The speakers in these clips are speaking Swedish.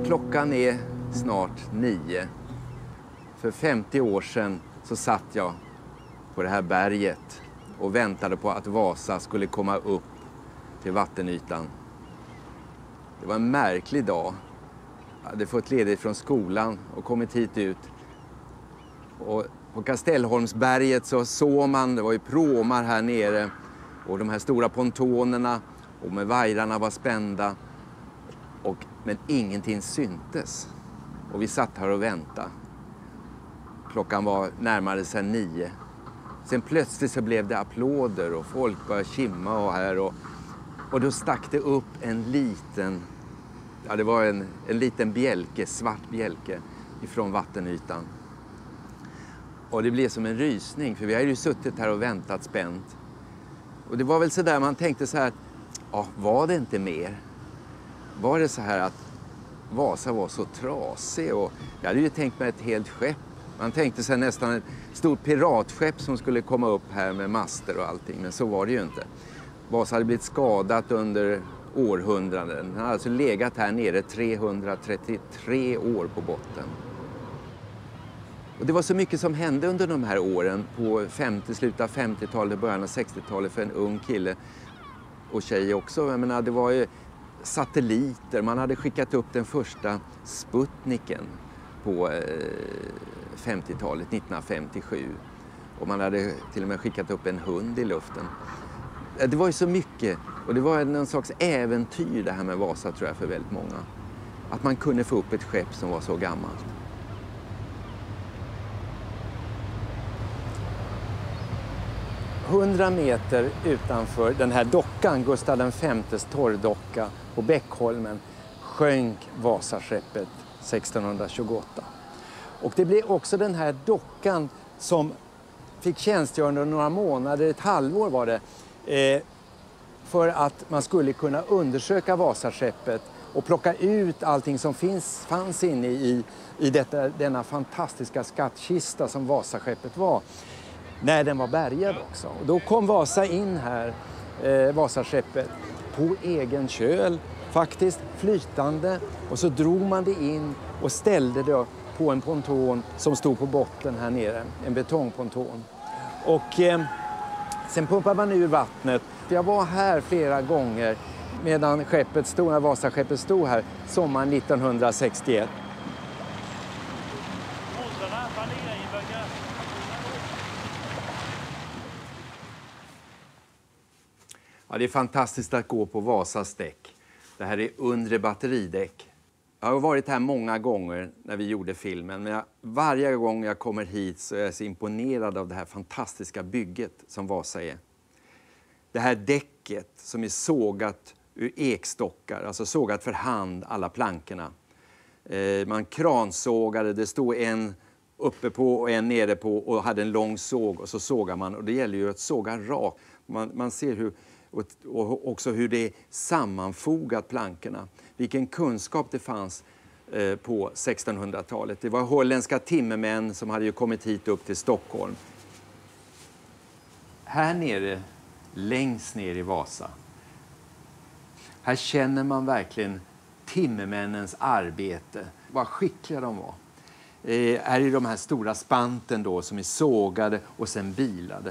Klockan är snart 9. För 50 år sedan så satt jag på det här berget och väntade på att Vasa skulle komma upp till vattenytan. Det var en märklig dag. Jag hade fått ledigt från skolan och kommit hit ut. Och på Kastellholmsberget så såg man, det var ju pråmar här nere och de här stora pontonerna och med vajrarna var spända. Men ingenting syntes. Och vi satt här och väntade. Klockan var närmare sig 9. Sen plötsligt så blev det applåder och folk började kimma och här. Och då stack det upp en liten, ja det var en liten bjälke, svart bjälke ifrån vattenytan. Och det blev som en rysning, för vi hade ju suttit här och väntat spänt. Och det var väl så där man tänkte så här, ja, var det inte mer? Var det så här att Vasa var så trasig? Och jag hade ju tänkt mig ett helt skepp. Man tänkte sig nästan ett stort piratskepp som skulle komma upp här med master och allting. Men så var det ju inte. Vasa hade blivit skadat under århundraden. Den hade alltså legat här nere 333 år på botten. Och det var så mycket som hände under de här åren på slutet av 50-talet, början av 60-talet för en ung kille och tjej också. Jag menar, det var ju satelliter. Man hade skickat upp den första Sputniken på 50-talet, 1957. Och man hade till och med skickat upp en hund i luften. Det var ju så mycket. Och det var en slags äventyr det här med Vasa, tror jag, för väldigt många. Att man kunde få upp ett skepp som var så gammalt. ...100 meter utanför den här dockan, Gustav V's torrdocka på Bäckholmen, sjönk Vasaskeppet 1628. Och det blev också den här dockan som fick tjänstgöra under några månader, ett halvår var det, för att man skulle kunna undersöka Vasaskeppet och plocka ut allting som fanns inne i denna fantastiska skattkista som Vasaskeppet var. När den var bärgad också. Och då kom Vasa in här, Vasaskeppet, på egen köl faktiskt, flytande. Och så drog man det in och ställde det på en ponton som stod på botten här nere, en betongponton. Och sen pumpade man ur vattnet. Jag var här flera gånger medan när Vasaskeppet stod här, sommaren 1961. Ja, det är fantastiskt att gå på Vasas däck. Det här är undre batteridäck. Jag har varit här många gånger när vi gjorde filmen. Men varje gång jag kommer hit så är jag så imponerad av det här fantastiska bygget som Vasa är. Det här däcket som är sågat ur ekstockar. Alltså sågat för hand, alla plankorna. Man kransågade, det stod en uppe på och en nere på och hade en lång såg. Och så sågar man. Och det gäller ju att såga rakt. Man ser hur... Och också hur det är sammanfogat plankorna. Vilken kunskap det fanns på 1600-talet. Det var holländska timmermän som hade ju kommit hit upp till Stockholm. Här nere, längst ner i Vasa. Här känner man verkligen timmermännens arbete. Vad skickliga de var. Här är de här stora spanten då som är sågade och sen bilade.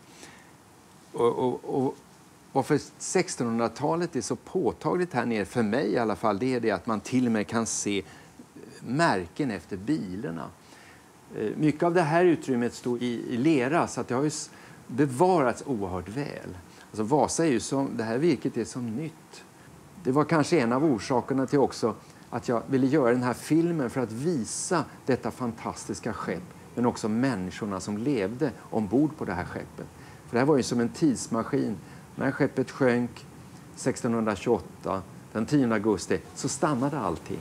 Och för 1600-talet är så påtagligt här nere, för mig i alla fall, det är det att man till och med kan se märken efter bilarna. Mycket av det här utrymmet står i lera, så att det har ju bevarats oerhört väl. Alltså Vasa är ju som, det här virket är som nytt. Det var kanske en av orsakerna till också att jag ville göra den här filmen för att visa detta fantastiska skepp, men också människorna som levde ombord på det här skeppet. För det här var ju som en tidsmaskin. När skeppet sjönk 1628, den 10 augusti, så stannade allting.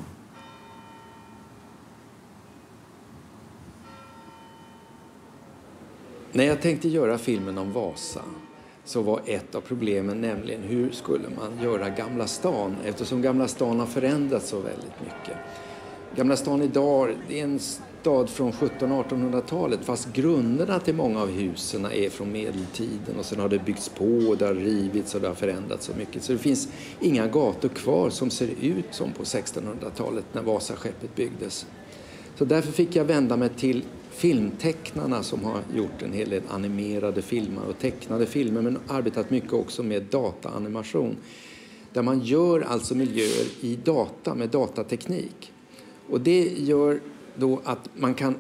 När jag tänkte göra filmen om Vasa så var ett av problemen nämligen hur skulle man göra Gamla stan, eftersom Gamla stan har förändrats så väldigt mycket. Gamla stan idag är en stad från 1700-1800-talet, fast grunderna till många av husen är från medeltiden och sen har det byggts på och det har rivits och det har förändrats så mycket. Så det finns inga gator kvar som ser ut som på 1600-talet när Vasaskeppet byggdes. Så därför fick jag vända mig till filmtecknarna som har gjort en hel del animerade filmer och tecknade filmer, men arbetat mycket också med dataanimation. Där man gör alltså miljöer i data med datateknik. Och det gör då att man kan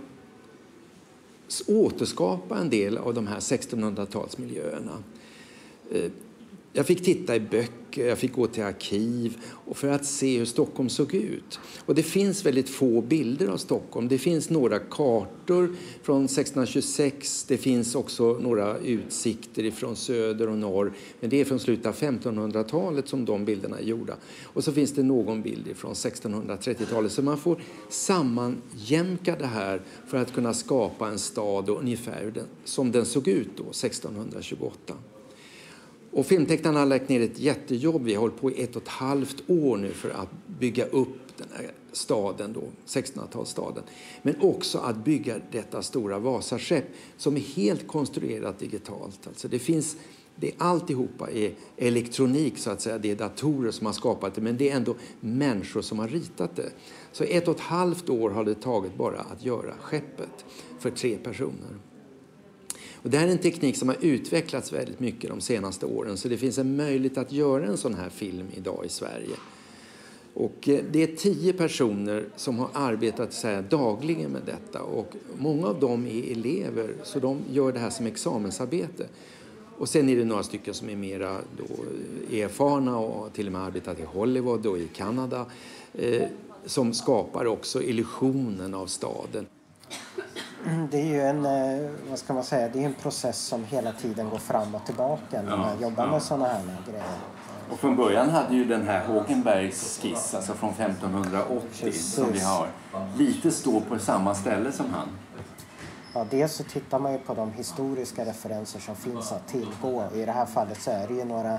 återskapa en del av de här 1600-talsmiljöerna. Jag fick titta i böcker, jag fick gå till arkiv och för att se hur Stockholm såg ut. Och det finns väldigt få bilder av Stockholm. Det finns några kartor från 1626, det finns också några utsikter från söder och norr. Men det är från slutet av 1500-talet som de bilderna är gjorda. Och så finns det någon bild från 1630-talet. Så man får sammanjämka det här för att kunna skapa en stad ungefär som den såg ut då, 1628. Och filmtecknarna har lagt ner ett jättejobb. Vi har hållit på i 1,5 år nu för att bygga upp den här staden då, 1600-talsstaden. Men också att bygga detta stora Vasaskepp som är helt konstruerat digitalt. Alltså alltihopa är elektronik så att säga. Det är datorer som har skapat det, men det är ändå människor som har ritat det. Så 1,5 år har det tagit bara att göra skeppet för 3 personer. Och det här är en teknik som har utvecklats väldigt mycket de senaste åren. Så det finns en möjlighet att göra en sån här film idag i Sverige. Och det är 10 personer som har arbetat så här dagligen med detta. Och många av dem är elever så de gör det här som examensarbete. Och sen är det några stycken som är mera då erfarna och till och med arbetat i Hollywood och i Kanada. Som skapar också illusionen av staden. Det är ju en process som hela tiden går fram och tillbaka när man jobbar med sådana här grejer. Och från början hade ju den här Hågenbergs skiss, alltså från 1580 som vi har, lite står på samma ställe som han. Ja, dels så tittar man ju på de historiska referenser som finns att tillgå. I det här fallet så är det ju några...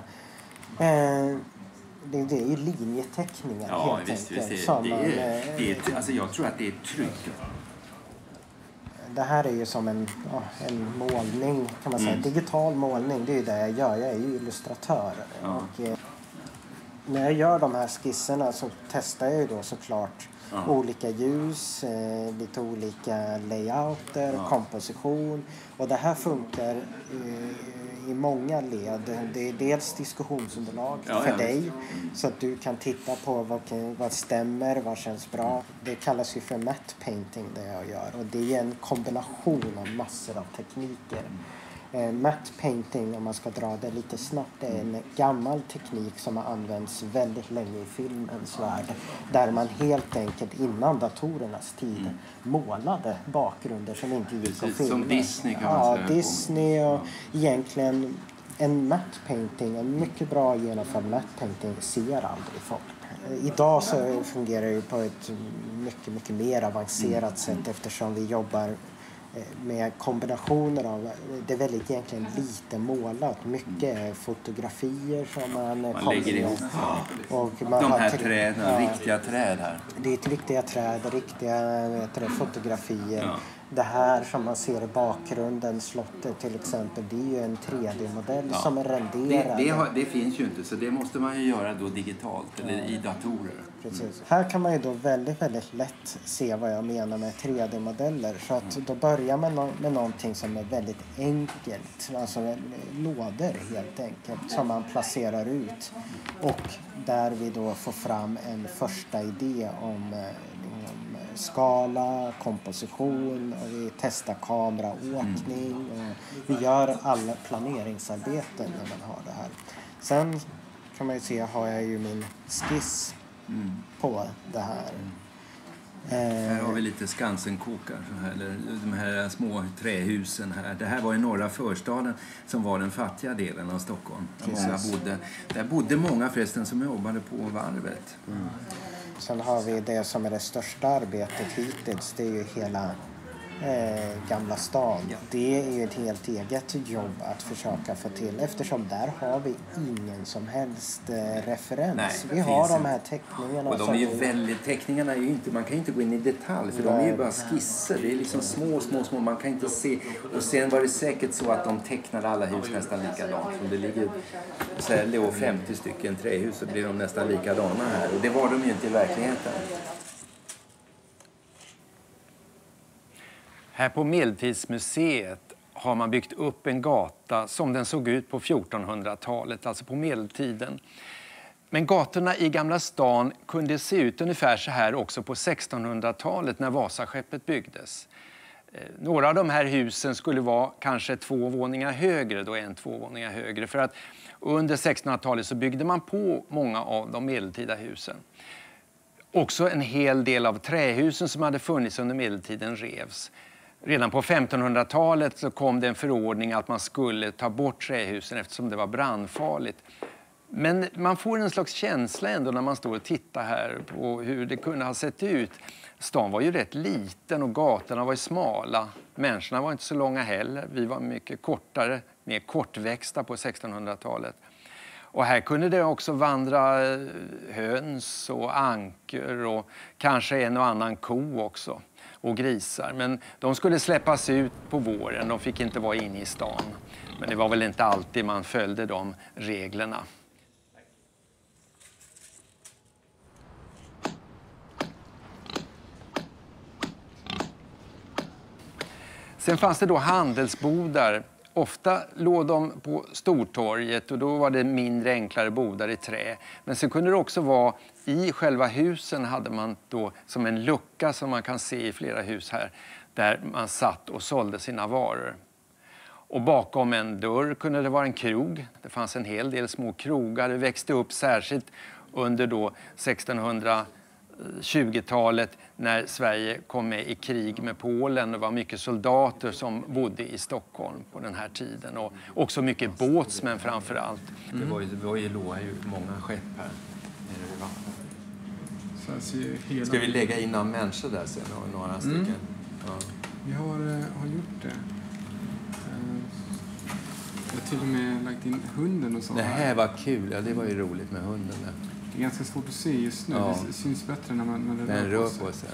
Det är ju linjeteckningar helt enkelt. Alltså jag tror att det är tryck. Det här är ju som en målning kan man säga. Digital målning, det är ju det jag gör. Jag är ju illustratör. Och, när jag gör de här skisserna så testar jag ju då såklart olika ljus, lite olika layouter, komposition. Och det här funkar i många led. Det är dels diskussionsunderlag för dig så att du kan titta på vad stämmer, vad känns bra. Det kallas ju för matte painting det jag gör och det är en kombination av massor av tekniker. Matte painting, om man ska dra det lite snabbt, är en gammal teknik som har använts väldigt länge i filmens värld. Där man helt enkelt innan datorernas tid målade bakgrunder som inte gick att filma. Som Disney kan man säga. Disney och egentligen en matte painting, en mycket bra genomförd matte painting ser aldrig folk. Idag så fungerar det på ett mycket, mycket mer avancerat sätt eftersom vi jobbar med kombinationer av, det är väldigt egentligen lite målat, mycket fotografier som man lägger ihop. Och de här träden, riktiga träd här. Det är ett riktiga träd, riktiga fotografier. Det här som man ser i bakgrunden, slottet till exempel, det är ju en 3D-modell som är renderad. Det finns ju inte, så det måste man ju göra då digitalt eller i datorer. Precis. Här kan man ju då väldigt, väldigt lätt se vad jag menar med 3D-modeller. Så att då börjar man med någonting som är väldigt enkelt. Alltså lådor helt enkelt som man placerar ut. Och där vi då får fram en första idé om skala, komposition och vi testar kameraåkning. Och vi gör alla planeringsarbeten när man har det här. Sen kan man ju se, har jag ju min skiss på det här. Här har vi lite Skansenkokar, eller de här små trähusen här. Det här var i norra förstaden som var den fattiga delen av Stockholm. Där bodde många förresten som jobbade på varvet. Sen har vi det som är det största arbetet hittills. Det är ju hela Gamla stan. Ja. Det är ju ett helt eget jobb att försöka få till, eftersom där har vi ingen som helst referens. Nej, vi har de här teckningarna. Och de är ju väldigt, teckningarna är ju inte, man kan inte gå in i detalj, för de är ju bara skisser. Det är liksom små, man kan inte se. Och sen var det säkert så att de tecknade alla hus nästan likadant. Om det ligger så här, 50 stycken trähus, så blir de nästan likadana här. Och det var de ju inte i verkligheten. Här på Medeltidsmuseet har man byggt upp en gata som den såg ut på 1400-talet, alltså på medeltiden. Men gatorna i Gamla stan kunde se ut ungefär så här också på 1600-talet när Vasaskeppet byggdes. Några av de här husen skulle vara kanske 2 våningar högre då än 2 våningar högre, för att under 1600-talet så byggde man på många av de medeltida husen. Också en hel del av trähusen som hade funnits under medeltiden revs. Redan på 1500-talet så kom det en förordning att man skulle ta bort trähusen eftersom det var brandfarligt. Men man får en slags känsla ändå när man står och tittar här på hur det kunde ha sett ut. Stan var ju rätt liten och gatorna var ju smala. Människorna var inte så långa heller. Vi var mycket kortare, mer kortväxta på 1600-talet. Och här kunde det också vandra höns och anker och kanske en och annan ko också. Och grisar. Men de skulle släppas ut på våren. De fick inte vara inne i stan. Men det var väl inte alltid man följde de reglerna. Sen fanns det då handelsbodar. Ofta låg de på Stortorget och då var det mindre enklare bodar i trä. Men sen kunde det också vara i själva husen hade man då som en lucka som man kan se i flera hus här. Där man satt och sålde sina varor. Och bakom en dörr kunde det vara en krog. Det fanns en hel del små krogar. Det växte upp särskilt under då 1620-talet när Sverige kom med i krig med Polen. Det var mycket soldater som bodde i Stockholm på den här tiden. Och också mycket båtsmän framför allt. Det var ju många skepp här nere vid vattnet. Ska vi lägga in några människor där sen? Några stycken? Ja. Vi har gjort det. Jag har till och med lagt in hunden och så. Det här var kul. Ja, det var ju roligt med hunden där. Det är ganska svårt att se just nu. Ja. Det syns bättre när man rör på sig.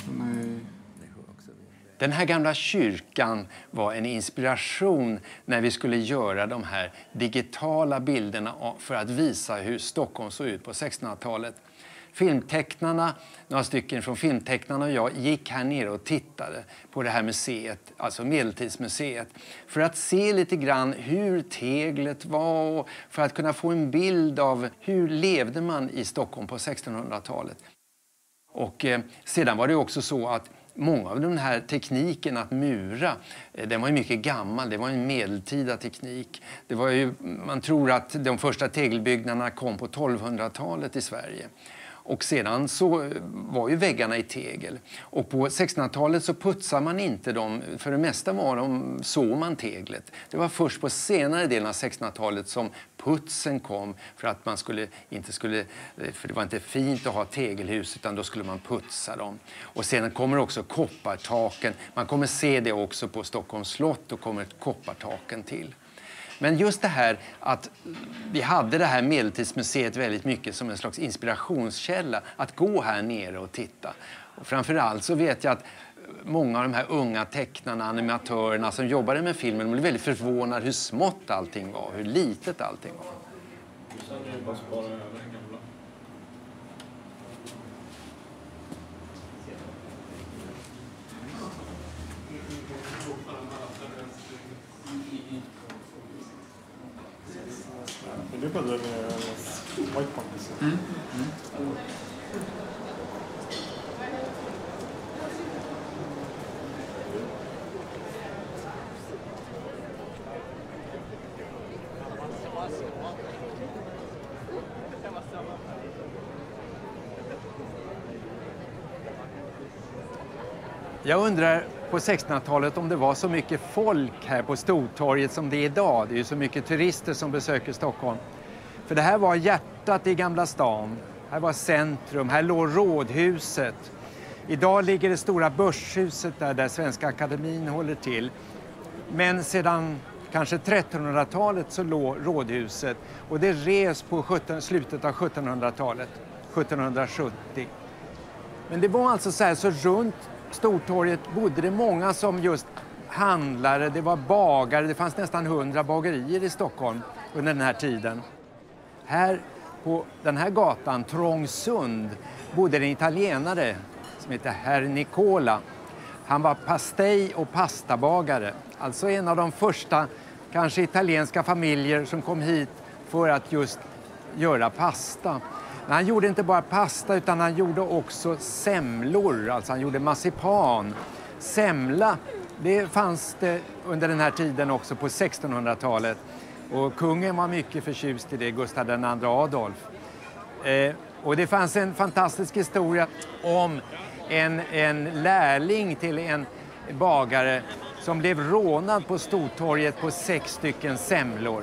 Den här gamla kyrkan var en inspiration när vi skulle göra de här digitala bilderna för att visa hur Stockholm såg ut på 1600-talet. Filmtecknarna, några stycken från filmtecknarna och jag gick här nere och tittade på det här museet, alltså Medeltidsmuseet, för att se lite grann hur teglet var och för att kunna få en bild av hur levde man i Stockholm på 1600-talet. Och sedan var det också så att många av den här tekniken att mura, den var ju mycket gammal. Det var en medeltida teknik. Det var ju, man tror att de första tegelbyggnaderna kom på 1200-talet i Sverige. Och sedan så var ju väggarna i tegel. Och på 1600-talet så putsade man inte dem. För det mesta såg man teglet. Det var först på senare delen av 1600-talet som putsen kom. För att man för det var inte fint att ha tegelhus utan då skulle man putsa dem. Och sedan kommer också koppartaken. Man kommer se det också på Stockholms slott och kommer koppartaken till. Men just det här att vi hade det här Medeltidsmuseet väldigt mycket som en slags inspirationskälla att gå här nere och titta. Och framförallt så vet jag att många av de här unga tecknarna, animatörerna som jobbade med filmen, de blev väldigt förvånade hur smått allting var, hur litet allting var. Du började med white points. Jag undrar på 1600-talet om det var så mycket folk här på Stortorget som det är idag. Det är ju så mycket turister som besöker Stockholm. För det här var hjärtat i Gamla stan. Här var centrum, här låg rådhuset. Idag ligger det stora börshuset där Svenska Akademin håller till. Men sedan kanske 1300-talet så låg rådhuset och det revs på slutet av 1700-talet, 1770. Men det var alltså så runt Stortorget bodde det många som just handlare, det var bagare, det fanns nästan 100 bagerier i Stockholm under den här tiden. Här på den här gatan, Trångsund, bodde en italienare som heter Herr Nicola. Han var pastej- och pastabagare, alltså en av de första kanske italienska familjer som kom hit för att just göra pasta. Men han gjorde inte bara pasta utan han gjorde också semlor, alltså han gjorde marsipan. Semla, det fanns det under den här tiden också på 1600-talet. Och kungen var mycket förtjust i det, Gustav II Adolf. Och det fanns en fantastisk historia om en lärling till en bagare som blev rånad på Stortorget på 6 stycken semlor.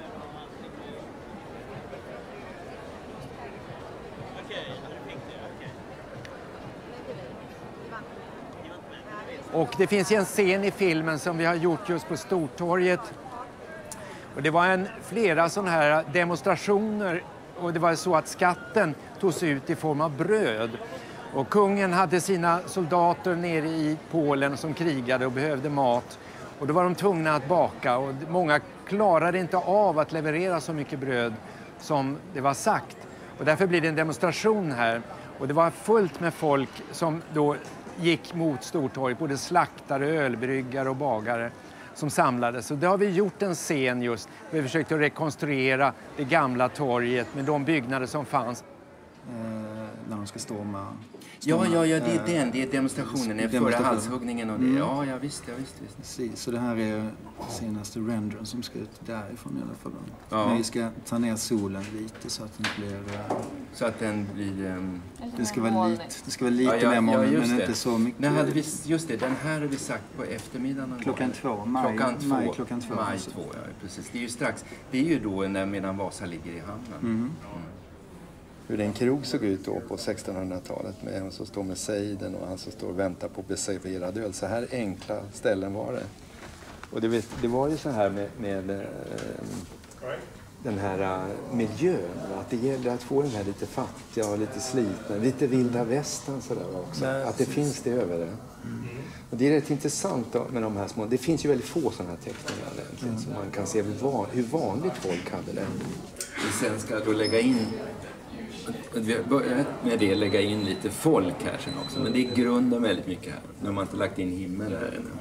Och det finns en scen i filmen som vi har gjort just på Stortorget. Och det var flera sådana här demonstrationer och det var så att skatten togs ut i form av bröd. Och kungen hade sina soldater nere i Polen som krigade och behövde mat. Och då var de tvungna att baka och många klarade inte av att leverera så mycket bröd som det var sagt. Och därför blir det en demonstration här. Och det var fullt med folk som då gick mot Stortorget, både slaktare, ölbryggare och bagare som samlades. Så det har vi gjort en scen just. Vi har försökt att rekonstruera det gamla torget med de byggnader som fanns. När de ska storma. Ja, det är det är demonstrationen efter förra halshuggningen och det. Ja, visst. Precis, så det här är senaste rendern som ska ut därifrån i alla fall. Ja. Men vi ska ta ner solen lite så att den blir... Så att den blir... Det ska vara lite mer molnigt, men inte så mycket. Nej, hade vi, just det, den här har vi sagt på eftermiddagen. Klockan 2, maj 2. Maj 2, ja, precis. Det är ju strax. Det är ju då medan Vasa ligger i hamnen. Hur den krog såg ut då på 1600-talet med en som står med sejden och han som står och väntar på beserverad öl. Så här enkla ställen var det. Och det var ju så här med den här miljön. Att det gäller att få den här lite fattiga och lite slitna, lite vilda västern sådär också. Att det finns det över det. Och det är rätt intressant då med de här små. Det finns ju väldigt få sådana här teckningar egentligen. Så man kan se hur vanligt folk hade det. Sen ska jag då lägga in... Vi har börjat med det lägga in lite folk här sen också. Men det är grunden väldigt mycket här. När man inte lagt in himmel här ännu.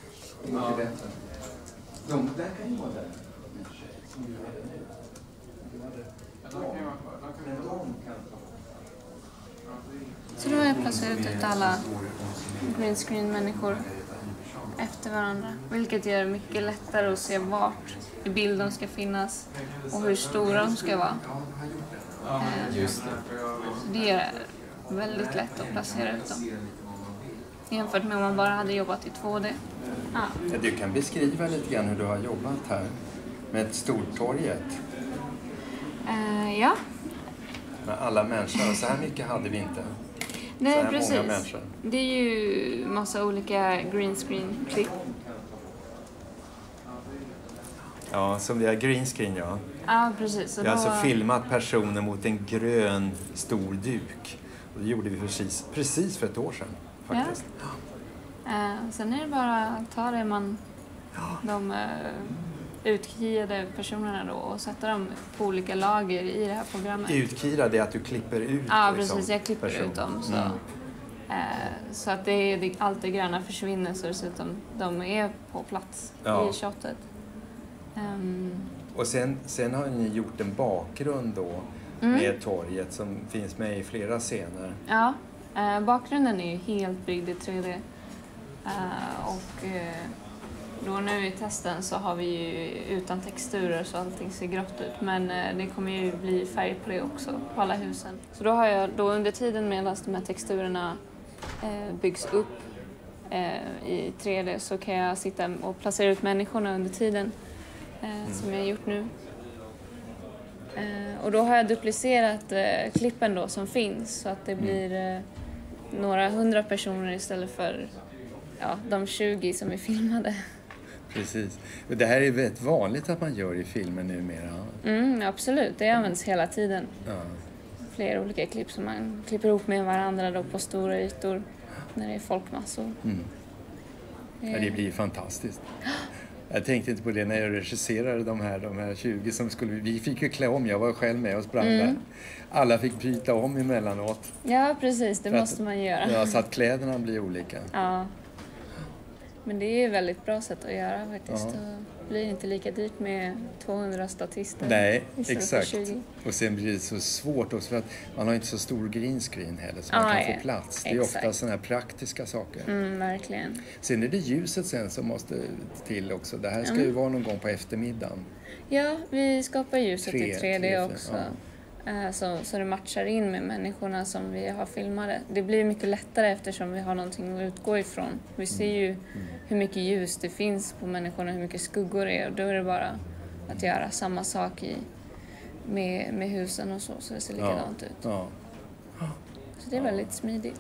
De där kan ju vara där. Så då har jag placerat ut alla green screen-människor efter varandra. Vilket gör det mycket lättare att se vart i bilden ska finnas och hur stora de ska vara. Det är väldigt lätt att placera ut dem. Jämfört med om man bara hade jobbat i 2D. Ja, du kan beskriva lite grann hur du har jobbat här med Stortorget. Ja. Med alla människor. Så här mycket hade vi inte. Nej, så precis. Många människor. Det är ju massa olika green screen-klipp. Ja, som vi har green screen, ja. Ja, precis. Vi har alltså filmat personer mot en grön stor duk. Och det gjorde vi precis för ett år sedan, faktiskt. Ja. Sen är det bara att ta det de utkirade personerna då och sätta dem på olika lager i det här programmet. Utkirade är att du klipper ut. Ja, precis. Jag klipper ut dem. Så att allt det gröna försvinner så dessutom de är på plats i shotet. Och sen har ni gjort en bakgrund då med torget som finns med i flera scener. Ja, bakgrunden är ju helt byggd i 3D. Då nu i testen så har vi ju utan texturer så allting ser grått ut. Men det kommer ju bli färg på det också, på alla husen. Så då har jag under tiden medan de här texturerna byggs upp i 3D så kan jag sitta och placera ut människorna under tiden. Som jag har gjort nu. Och då har jag duplicerat klippen då som finns så att det blir några 100 personer istället för de 20 som vi filmade. Precis. Och det här är väldigt vanligt att man gör i filmen numera. Absolut, det används hela tiden. Ja. Flera olika klipp som man klipper ihop med varandra då på stora ytor när det är folkmassor. Ja, det blir fantastiskt. Jag tänkte inte på det när jag regisserade de här 20 som skulle... Vi fick ju klä om, jag var själv med och sprang där. Alla fick byta om emellanåt. Ja, precis, det måste man göra. Ja, så att kläderna blir olika. Ja. Men det är ett väldigt bra sätt att göra faktiskt. Det blir inte lika dyrt med 200 statister. Nej, exakt. Och sen blir det så svårt också för att man har inte så stor green screen heller så man kan få plats. Det är ofta sådana här praktiska saker. Verkligen. Sen är det ljuset sen som måste till också. Det här ska ju vara någon gång på eftermiddagen. Ja, vi skapar ljuset i 3D också. Ja. Så det matchar in med människorna som vi har filmade. Det blir mycket lättare eftersom vi har någonting att utgå ifrån. Vi ser ju hur mycket ljus det finns på människorna, hur mycket skuggor det är. Och då är det bara att göra samma sak med husen och så det ser likadant ut. Ja. Så det är väldigt smidigt.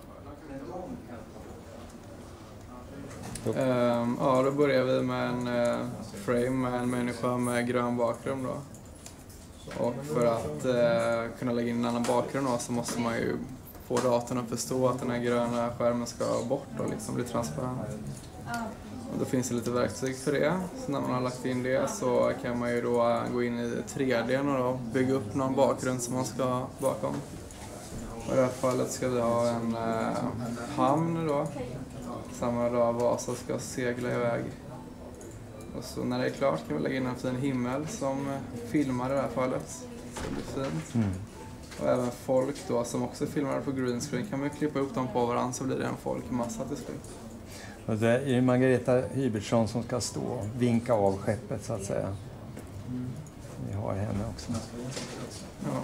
Då börjar vi med en frame med en människa med grön bakgrund då. Och för att kunna lägga in en annan bakgrund då, så måste man ju få datorn att förstå att den här gröna skärmen ska bort och liksom bli transparent. Och då finns det lite verktyg för det. Så när man har lagt in det så kan man ju då gå in i 3D och då bygga upp någon bakgrund som man ska ha bakom. Och i det här fallet ska vi ha en hamn då. Samma dag Vasa ska segla iväg. Och så när det är klart kan vi lägga in en fin himmel som filmar i det här fallet. Så det blir fint. Och även folk då som också filmar på green screen kan man klippa upp dem på varandra så blir det en folkmassa till slut. Och det är Margareta Hybertsson som ska stå och vinka av skeppet så att säga. Vi har henne också. Ja.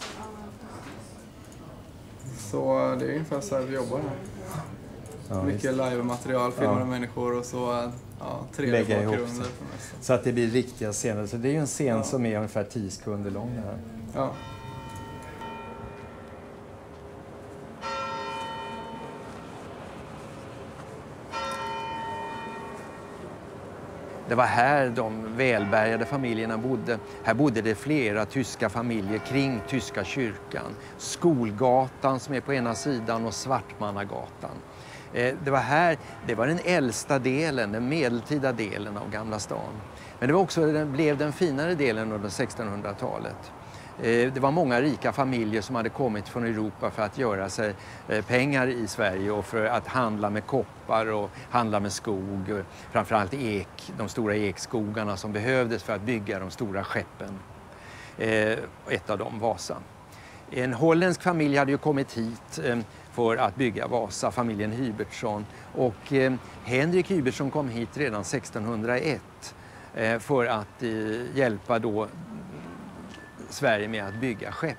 Så det är ungefär så här vi jobbar här. Ja, mycket live-material, filmade människor och så 3D-bakgrunder. Så att det blir riktiga scener. Så det är ju en scen som är ungefär 10 sekunder lång här. Ja. Det var här de välbärgade familjerna bodde. Här bodde det flera tyska familjer kring Tyska kyrkan. Skolgatan som är på ena sidan och Svartmannagatan. Det var den äldsta delen, den medeltida delen av Gamla stan. Men det var också blev den finare delen under 1600-talet. Det var många rika familjer som hade kommit från Europa för att göra sig pengar i Sverige och för att handla med koppar och handla med skog. Framförallt de stora ekskogarna som behövdes för att bygga de stora skeppen. Ett av dem, Vasa. En holländsk familj hade ju kommit hit för att bygga Vasa, familjen Hybertsson. Och Henrik Hybertsson kom hit redan 1601 för att hjälpa då Sverige med att bygga skepp.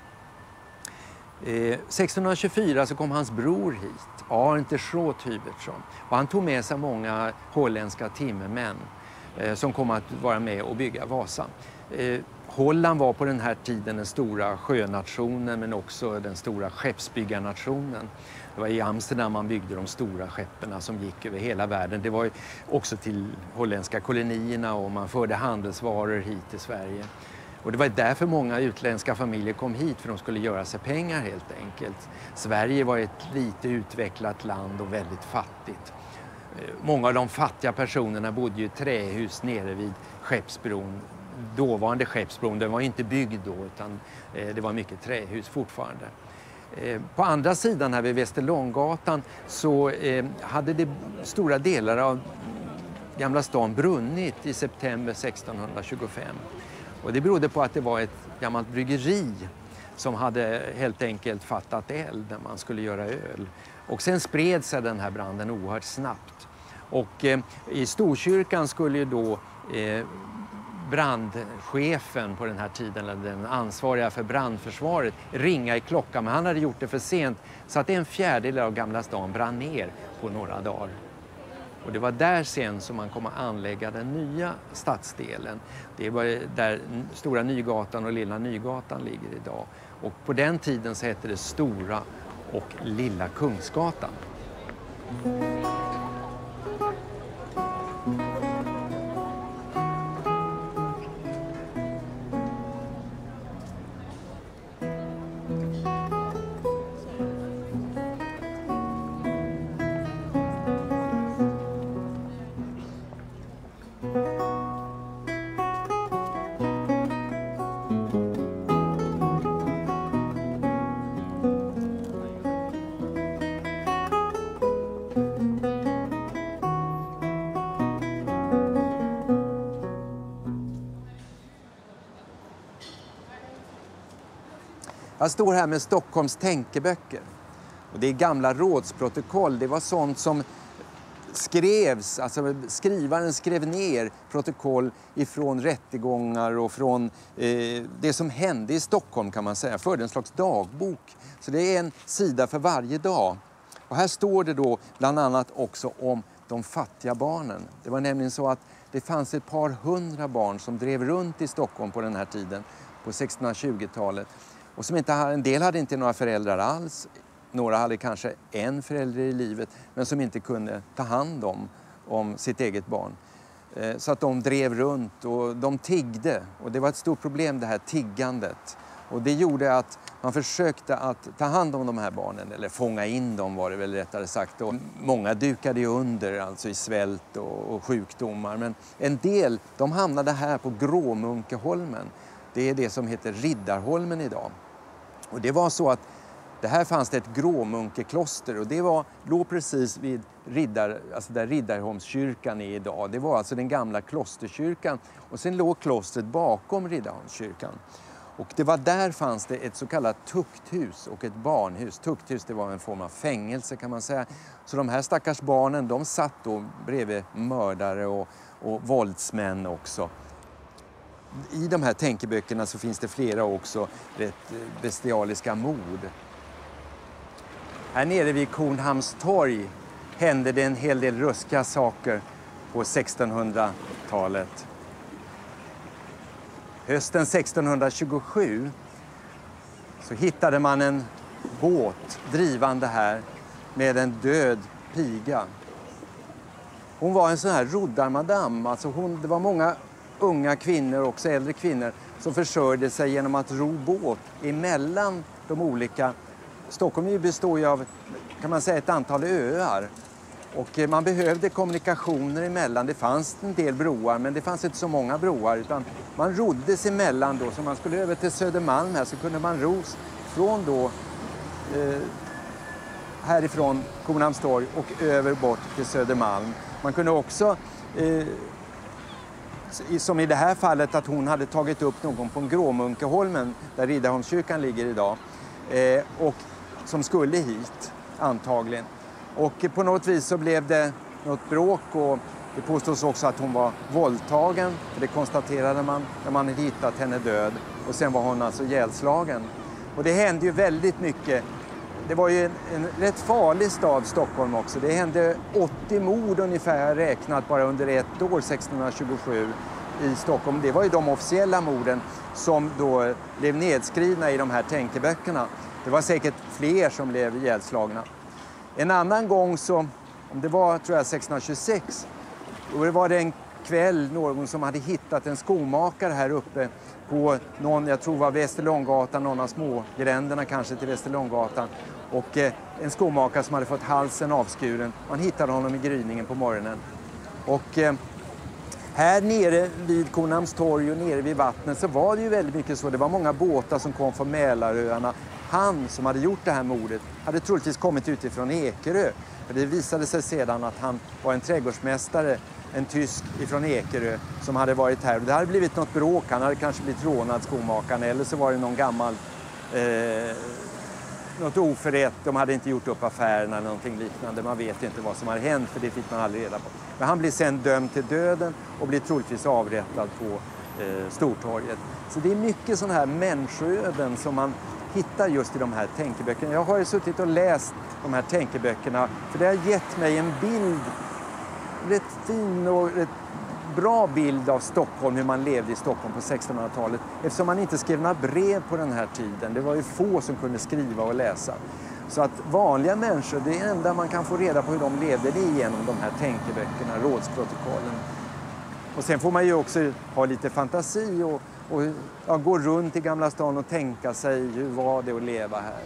1624 så kom hans bror hit, Arndt Schroth Hybertsson. Och han tog med sig många holländska timmermän som kom att vara med och bygga Vasa. Holland var på den här tiden den stora sjönationen men också den stora skeppsbyggarnationen. Det var i Amsterdam man byggde de stora skeppen som gick över hela världen. Det var ju också till holländska kolonierna och man förde handelsvaror hit till Sverige. Och det var därför många utländska familjer kom hit för de skulle göra sig pengar helt enkelt. Sverige var ett lite utvecklat land och väldigt fattigt. Många av de fattiga personerna bodde i trähus nere vid Skeppsbron. Dåvarande Skeppsbron, den var inte byggd då utan det var mycket trähus fortfarande. På andra sidan här vid Västerlånggatan så hade det stora delar av Gamla stan brunnit i september 1625. Och det berodde på att det var ett gammalt bryggeri som hade helt enkelt fattat eld när man skulle göra öl. Och sen spred sig den här branden oerhört snabbt. Och i Storkyrkan skulle ju då brandchefen på den här tiden, eller den ansvariga för brandförsvaret, ringa i klockan. Men han hade gjort det för sent så att 1/4 av Gamla stan brann ner på några dagar. Och det var där sen som man kom att anlägga den nya stadsdelen. Det var där Stora Nygatan och Lilla Nygatan ligger idag. Och på den tiden så hette det Stora och Lilla Kungsgatan. Jag står här med Stockholms tänkeböcker. Och det är gamla rådsprotokoll. Det var sånt som skrevs, alltså skrivaren skrev ner protokoll ifrån rättegångar och från det som hände i Stockholm, kan man säga. Förde en slags dagbok. Så det är en sida för varje dag. Och här står det då bland annat också om de fattiga barnen. Det var nämligen så att det fanns ett par hundra barn som drev runt i Stockholm på den här tiden, på 1620-talet. Och som en del hade inte några föräldrar alls. Några hade kanske en förälder i livet, men som inte kunde ta hand om sitt eget barn. Så att de drev runt och de tiggde. Och det var ett stort problem, det här tiggandet. Och det gjorde att man försökte att ta hand om de här barnen, eller fånga in dem var det väl rättare sagt. Och många dukade ju under, alltså i svält och sjukdomar. Men en del, de hamnade här på Gråmunkeholmen. Det är det som heter Riddarholmen idag. Och det var så att det här fanns det ett gråmunkekloster och det låg precis vid där Riddarholmskyrkan är idag. Det var alltså den gamla klosterkyrkan och sen låg klostret bakom Riddarholmskyrkan. Och det var där fanns det ett så kallat tukthus och ett barnhus. Tukthus, det var en form av fängelse, kan man säga. Så de här stackars barnen, de satt då bredvid mördare och våldsmän också. I de här tänkeböckerna så finns det flera också rätt bestialiska mord. Här nere vid Kornhamns torg hände det en hel del ruskiga saker på 1600-talet. Hösten 1627 så hittade man en båt drivande här med en död piga. Hon var en sån här roddarmadam, alltså det var många unga kvinnor och också äldre kvinnor som försörjde sig genom att ro båt emellan de olika. Stockholm består ju av, kan man säga, ett antal öar. Och man behövde kommunikationer emellan. Det fanns en del broar, men det fanns inte så många broar. Utan man roddes emellan då. Så man skulle över till Södermalm här så kunde man ros från då härifrån Kornhamns torg och över bort till Södermalm. Man kunde också som i det här fallet att hon hade tagit upp någon på Gråmunkeholmen där Riddarholmskyrkan ligger idag och som skulle hit antagligen. Och på något vis så blev det något bråk och det påstås också att hon var våldtagen. För det konstaterade man när man hade hittat henne död och sen var hon alltså ihjälslagen. Och det hände ju väldigt mycket. Det var ju en rätt farlig stad, Stockholm också. Det hände 80 mord ungefär räknat bara under ett år 1627 i Stockholm. Det var ju de officiella morden som då blev nedskrivna i de här tänkeböckerna. Det var säkert fler som blev ihjälslagna. En annan gång så, om det var tror jag 1626, då var det en kväll någon som hade hittat en skomakare här uppe på någon, jag tror var Västerlånggatan, någon av smågränderna kanske till Västerlånggatan. Och en skomakare som hade fått halsen avskuren. Man hittade honom i gryningen på morgonen. Och här nere vid Kornhamns torg och nere vid vattnet så var det ju väldigt mycket så. Det var många båtar som kom från Mälaröarna. Han som hade gjort det här mordet hade troligtvis kommit utifrån Ekerö. För det visade sig sedan att han var en trädgårdsmästare, en tysk ifrån Ekerö som hade varit här. Det hade blivit något bråk, han hade kanske blivit rånad, skomakaren, eller så var det någon gammal något oförrätt, de hade inte gjort upp affärerna eller någonting liknande. Man vet inte vad som har hänt för det fick man aldrig reda på. Men han blir sen dömd till döden och blir troligtvis avrättad på Stortorget. Så det är mycket sådana här människoöden som man hittar just i de här tänkeböckerna. Jag har ju suttit och läst de här tänkeböckerna för det har gett mig en bild, rätt fin och rätt bra bild av Stockholm, hur man levde i Stockholm på 1600-talet. Eftersom man inte skrev några brev på den här tiden. Det var ju få som kunde skriva och läsa. Så att vanliga människor, det enda man kan få reda på hur de levde, det är genom de här tänkeböckerna, rådsprotokollen. Och sen får man ju också ha lite fantasi och gå runt i Gamla stan och tänka sig hur var det att leva här.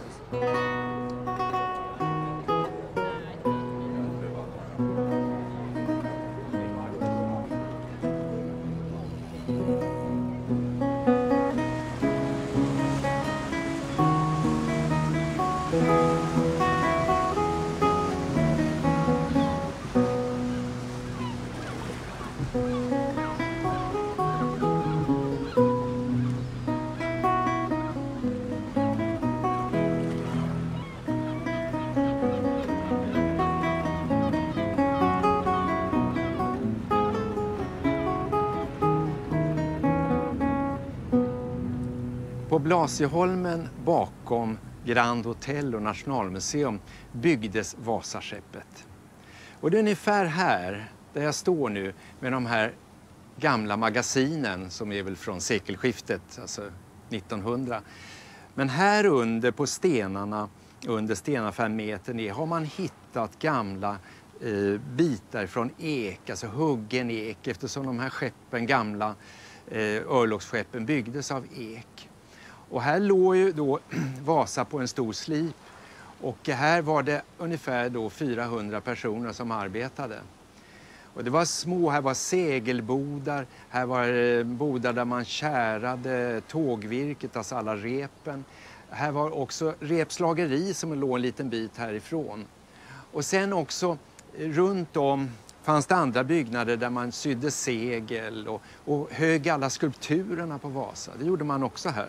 På Blasieholmen bakom Grand Hotel och Nationalmuseum byggdes Vasaskeppet. Och det är ungefär här där jag står nu med de här gamla magasinen som är väl från sekelskiftet, alltså 1900. Men här under på stenarna, under stenaffärmetern har man hittat gamla bitar från ek, alltså huggen ek, eftersom de här skeppen, gamla örlogsskeppen byggdes av ek. Och här låg ju då Vasa på en stor slip och här var det ungefär då 400 personer som arbetade. Och det var små, här var segelbodar, här var bodar där man kärade tågvirket, alltså alla repen. Här var också repslageri som låg en liten bit härifrån. Och sen också runt om fanns det andra byggnader där man sydde segel och högg alla skulpturerna på Vasa. Det gjorde man också här.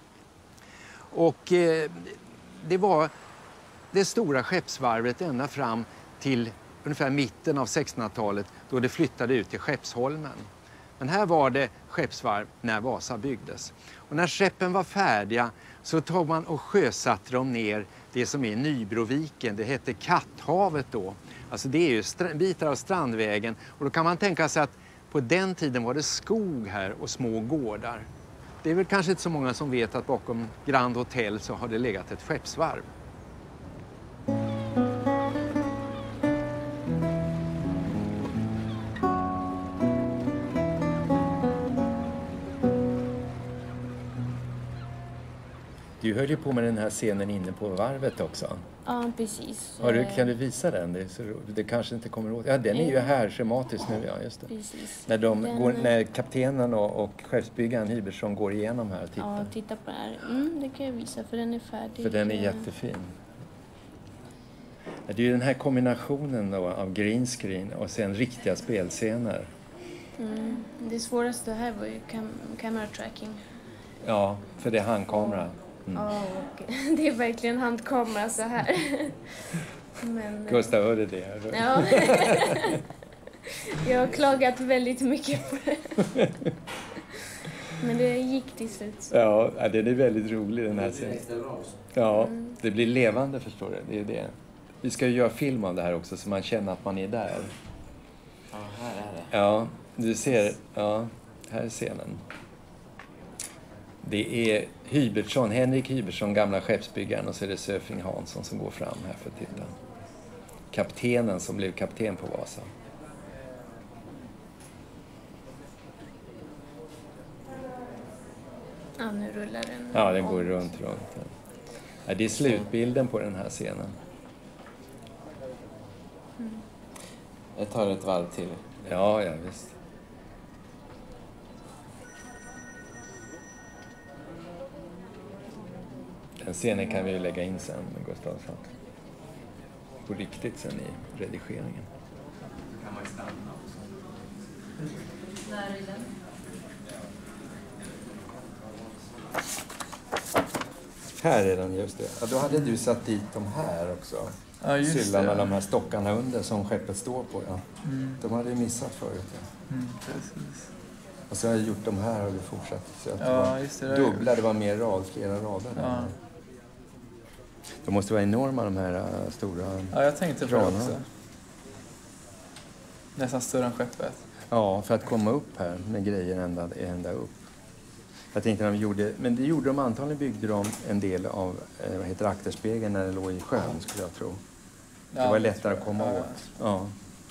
Och det var det stora skeppsvarvet ända fram till ungefär mitten av 1600-talet då det flyttade ut till Skeppsholmen. Men här var det skeppsvarv när Vasa byggdes. Och när skeppen var färdiga så tog man och sjösatte dem ner det som är Nybroviken. Det hette Katthavet då. Alltså det är ju bitar av Strandvägen. Och då kan man tänka sig att på den tiden var det skog här och små gårdar. Det är väl kanske inte så många som vet att bakom Grand Hotel så har det legat ett skeppsvarv. Du höll ju på med den här scenen inne på varvet också. Ja, precis. Kan du visa den? Det kanske inte kommer åt. Ja, den är ju här schematiskt nu, ja, just det. Precis. När kaptenen och skeppsbyggaren Hibertsson går igenom här och tittar. Ja, titta på den här. Det kan jag visa för den är färdig. För den är jättefin. Det är ju den här kombinationen då av green screen och sen riktiga spelscener. Det svåraste här var ju camera tracking. Ja, för det är handkamera. Ja, och det är verkligen handkamera så här. Men, Gustav hörde det. Ja. Jag har klagat väldigt mycket på det. Men det gick till slut. Ja, den är väldigt rolig den här scenen. Ja, det blir levande, förstår du. Det är det. Vi ska ju göra film av det här också så man känner att man är där. Ja, här är det. Ja, du ser. Ja, här är scenen. Det är Henrik Hibertsson, gamla skeppsbyggaren, och så är det Söfing Hansson som går fram här för att titta. Kaptenen som blev kapten på Vasa. Ja, nu rullar den. Ja, den går runt. Ja, det är slutbilden på den här scenen. Jag tar ett varv till. Ja, visst. Den scenen kan vi ju lägga in sen med Gustav Svart. På riktigt sen i redigeringen. Kan man stanna också. När är den? Här är den, just det. Ja, då hade du satt dit de här också. Ja, just Syllarna, det. de här stockarna under som skeppet står på. Ja. De hade ju missat förut. Ja. Precis. Och så har jag gjort de här och det fortsatt. Så att Ja, just det. dubbla, det var mer flera rader. Ja. De måste vara enorma de här stora. Ja, jag tänkte på det kranar. också. Nästan större än skeppet. Ja, för att komma upp här med grejer ända upp. Jag tänkte när de gjorde, men det gjorde de antagligen, byggde de en del av akterspegeln när det låg i sjön, skulle jag tro. Det var lättare att komma åt. Ja.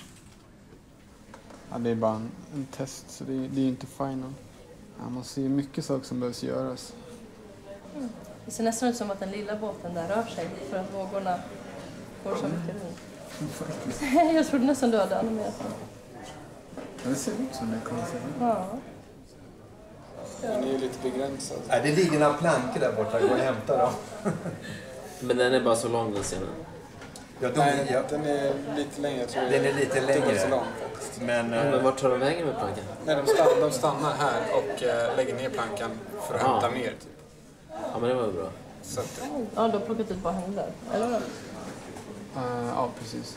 Ja, det är bara en test, så det är inte final. Ja, man ser mycket saker som behövs göras. Det ser nästan ut som att den lilla båten där rör sig för att vågorna går så mycket runt. Jag trodde nästan du hade animerat den. Det ser ut som det kan se. Ja. Den är ju lite begränsad. Nej, det ligger några plankor där borta. Gå och hämta dem. Men den är bara så lång den scenen. Nej, den är lite längre, tror jag. Den är lite längre. Så lång, Men vart tar de vägen med plankan? Nej, de stannar här och lägger ner plankan för att hämta mer. Typ. Ja, men det var bra. Så att, Ja, du har plockat ut bara henne där, eller? ja, precis.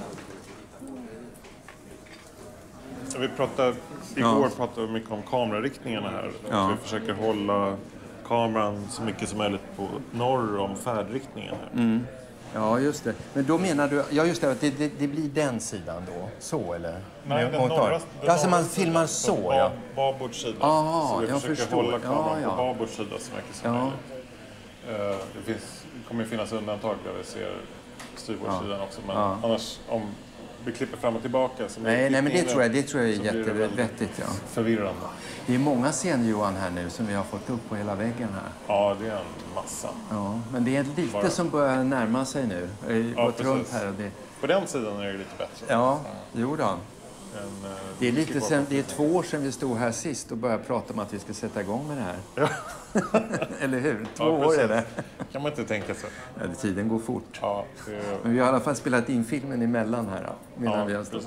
Vi igår pratade vi mycket om kamerariktningarna här. Ja. Vi försöker hålla kameran så mycket som möjligt på norr om färdriktningen här. Ja, just det. Men då menar du, ja just det, att det blir den sidan då, så eller? Nej, den norra, alltså man filmar så, ja. Babords sida. Aha, så vi jag försöker förstår. hålla kameran Ja. på babords sida så mycket som möjligt. Det kommer finnas undantag där vi ser styrbordssidan också. Men annars, om vi klipper fram och tillbaka. Nej, men det tror jag är jättevettigt. Ja. Förvirrande. Det är många scener, Johan, här nu som vi har fått upp på hela väggen här. Ja, det är en massa. Ja, men det är lite som börjar närma sig nu. Gått runt här och det... På den sidan är det lite bättre. Ja, jo då. Det är lite sen, det är 2 år sedan vi stod här sist och började prata om att vi ska sätta igång med det här. Ja. Eller hur? 2 år är det. Kan man inte tänka sig. Ja, tiden går fort. Ja, Men vi har i alla fall spelat in filmen emellan här. Medan vi har stått.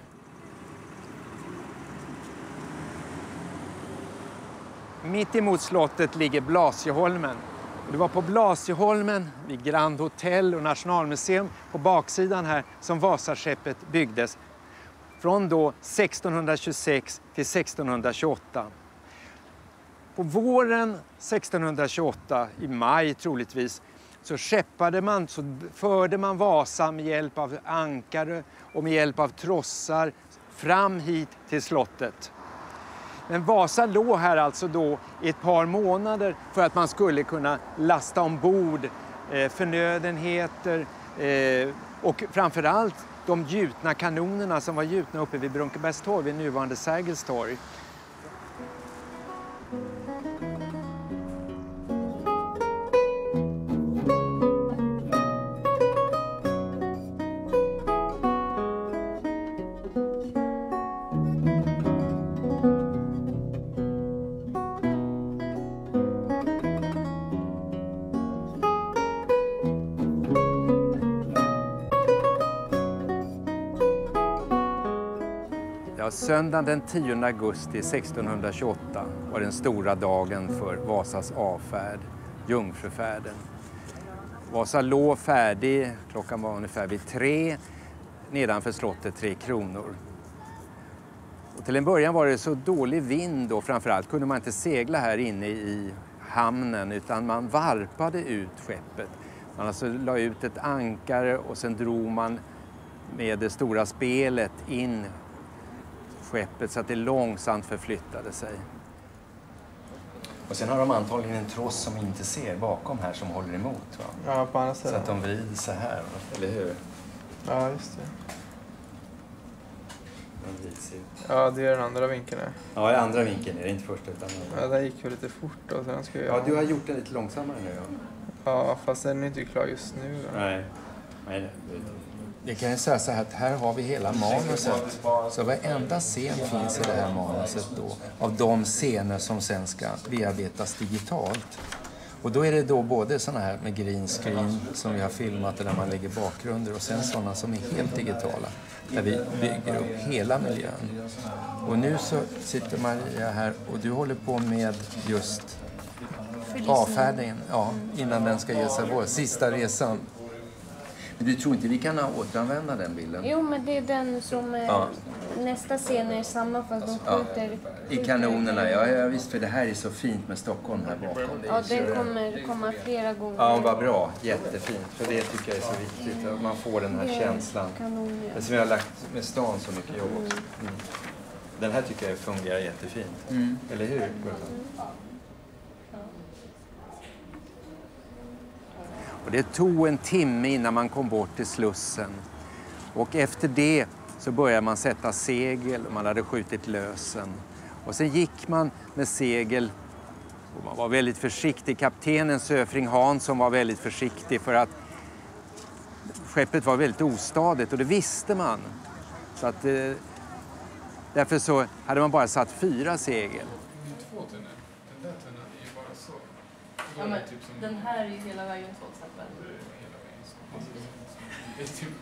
Mitt emot slottet ligger Blasieholmen. Det var på Blasieholmen, vid Grand Hotel och Nationalmuseum på baksidan här, som Vasaskeppet byggdes. Från då 1626 till 1628. På våren 1628, i maj troligtvis, så förde man Vasa med hjälp av ankare och med hjälp av trossar fram hit till slottet. Men Vasa låg här alltså då i ett par månader för att man skulle kunna lasta ombord förnödenheter och framförallt de gjutna kanonerna som var gjutna uppe vid Brunkebergstorg, vid nuvarande Sergels torg. Söndagen den 10 augusti 1628 var den stora dagen för Vasas avfärd, Jungfrufärden. Vasa låg färdig, klockan var ungefär vid 3, nedanför slottet 3 kronor. Och till en början var det så dålig vind och framförallt kunde man inte segla här inne i hamnen utan man varpade ut skeppet. Man alltså la ut ett ankare och sen drog man med det stora spelet in skeppet så att det långsamt förflyttade sig. Och sen har de antagligen en tross som inte ser bakom här som håller emot, va? Ja, på andra sidan. Så att de vrider så här, eller hur? Ja, just det. De vrids ut. Ja, det är den andra vinkeln. Ja, i andra vinkeln är det inte första utan ja, det gick ju lite fort och sen ska jag... Ja, du har gjort den lite långsammare nu, ja. Ja, fast den är inte klar just nu. Då. Nej. Det kan jag säga så här att här har vi hela manuset. Så varenda scen finns i det här manuset då. Av de scener som sen ska bearbetas digitalt. Och då är det då både såna här med green screen som vi har filmat där man lägger bakgrunder och sen sådana som är helt digitala. Där vi bygger upp hela miljön. Och nu så sitter Maria här och du håller på med just avfärdningen. Ja, innan den ska ge sig på sista resan. Men du tror inte vi kan återanvända den bilden? Jo, men det är den som nästa scen är samma fast de skjuter... I kanonerna, ja visst, för det här är så fint med Stockholm här bakom. Ja, den kommer komma flera gånger. Ja, vad bra. Jättefint. För det tycker jag är så viktigt. Att man får den här känslan. Det som jag har lagt med stan så mycket jobb också. Den här tycker jag fungerar jättefint. Eller hur? Och det tog en timme innan man kom bort till Slussen. Och efter det så började man sätta segel och man hade skjutit lösen. Och sen gick man med segel och man var väldigt försiktig. Kaptenen Söfring Hansson var väldigt försiktig för att skeppet var väldigt ostadigt och det visste man. Så att, därför så hade man bara satt 4 segel. Ja, men den här är ju hela vägen 2 exempel.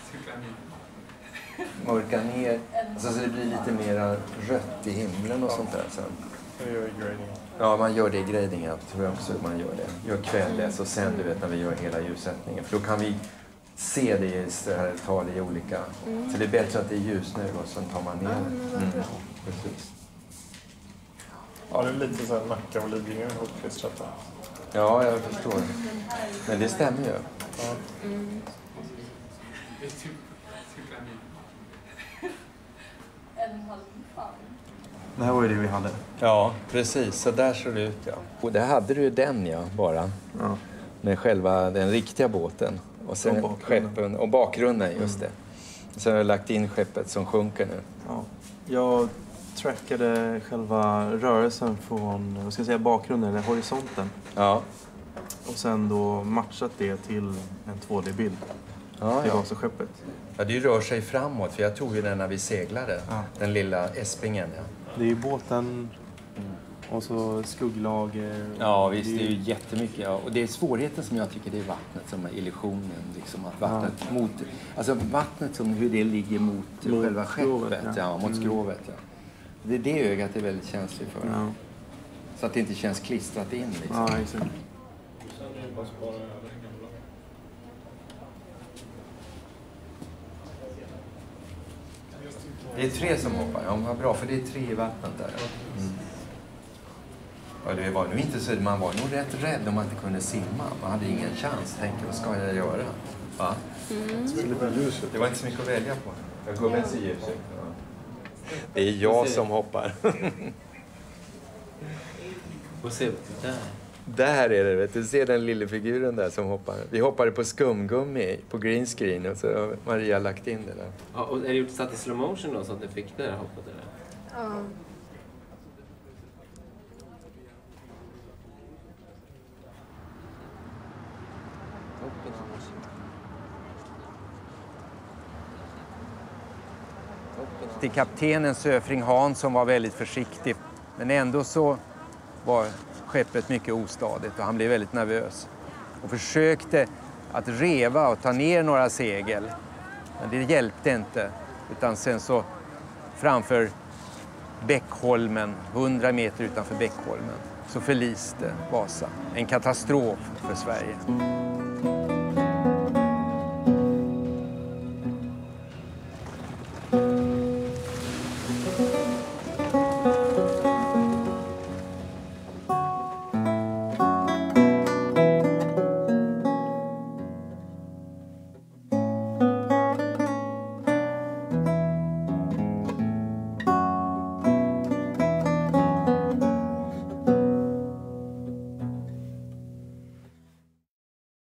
Mörka ner, alltså, så det blir lite mer rött i himlen och sånt där sen. Det gör i grading. Ja, man gör det i grading, jag tror jag också man gör det. Gör kvälles och sen du vet när vi gör hela ljussättningen. För då kan vi se det i så här tal i olika. Så det är bättre att det är ljus nu och sen tar man ner det. Precis. Ja, det är lite så här Nacka och Lidingö ihopklistrat där. Ja, jag förstår. Men det stämmer ju. Ja. Det här var ju det vi hade. Ja, precis. Så där ser det ut, ja. Och där hade du ju den, ja, bara. Ja. Med själva den riktiga båten. Och sen och skeppen och bakgrunden, just det. Sen har jag lagt in skeppet som sjunker nu. Ja. Jag trackade själva rörelsen från, vad ska jag säga, bakgrunden, eller horisonten. Ja. Och sen då matchat det till en 2D-bild. Ja, Det var så skeppet. Ja, det rör sig framåt, för jag tog ju den när vi seglade. Ja. Den lilla Espingen, ja. Det är ju båten och så skugglager. Ja, visst, det är ju jättemycket. Ja. Och det är svårigheten som jag tycker det är vattnet som är illusionen. Liksom, att vattnet mot, alltså vattnet som hur det ligger mot själva skeppet. Ja, mot skrovet. Ja. Det är det ögat är väldigt känsligt för. Ja. Så att det inte känns klistrat in. Liksom. Ja, exakt. Det är 3 som hoppar. Ja, vad bra, för det är 3 i vattnet där. Ja, det var nog inte så, man var nog rätt rädd om man inte kunde simma. Man hade ingen chans. Tänkte, vad ska jag göra? Va? Det var inte så mycket att välja på. Jag går med sig ljuset. Det är jag som hoppar. Och se där. Där är det, vet du. Ser den lilla figuren där som hoppar. Vi hoppade på skumgummi på green screen och så har Maria lagt in det där. Ja, och är det gjort satt i slow motion då så att ni fick det där hoppet eller? Ja. Till kaptenen Söfring Hansson var väldigt försiktig. Men ändå så var skeppet mycket ostadigt och han blev väldigt nervös. Och försökte att reva och ta ner några segel. Men det hjälpte inte. Utan sen så framför Bäckholmen, 100 meter utanför Bäckholmen, så förliste Vasa. En katastrof för Sverige.